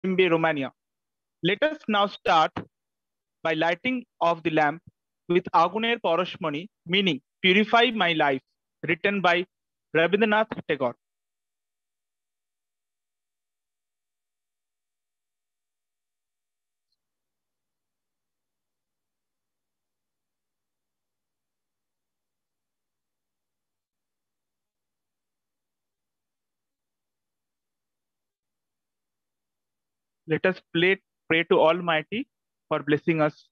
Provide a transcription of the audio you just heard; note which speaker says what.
Speaker 1: Romania. Let us now start by lighting of the lamp with Aguner Poroshmani, meaning Purify My Life, written by Rabindranath Tagore. Let us pray to Almighty for blessing us